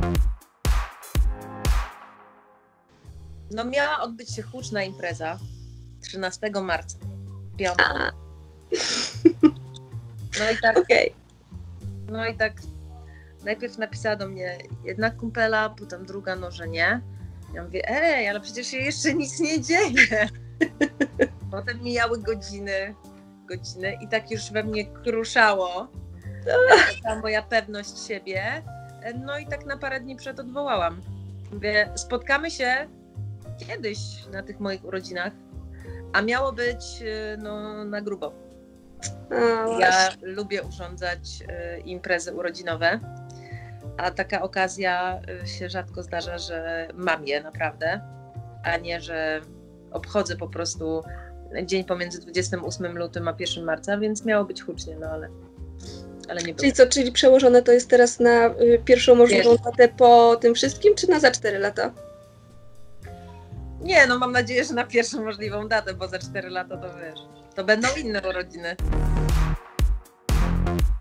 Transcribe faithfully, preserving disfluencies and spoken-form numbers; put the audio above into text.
No miała odbyć się huczna impreza trzynastego marca. Piątek. No i tak, okay. no i tak najpierw napisała do mnie jedna kumpela, potem druga, no że nie. Ja mówię, ej, ale przecież się jeszcze nic nie dzieje. Potem mijały godziny, godziny i tak już we mnie kruszało ta moja pewność siebie. No i tak na parę dni przed odwołałam. Mówię, spotkamy się kiedyś na tych moich urodzinach, a miało być no, na grubo. A, ja lubię urządzać y, imprezy urodzinowe, a taka okazja y, się rzadko zdarza, że mam je naprawdę, a nie, że obchodzę po prostu dzień pomiędzy dwudziestym ósmym lutym a pierwszym marca, więc miało być hucznie, no ale, ale nie było. Czyli co, czyli przełożone to jest teraz na y, pierwszą możliwą datę po tym wszystkim, czy na za cztery lata? Nie, no mam nadzieję, że na pierwszą możliwą datę, bo za cztery lata to wiesz, to będą inne urodziny.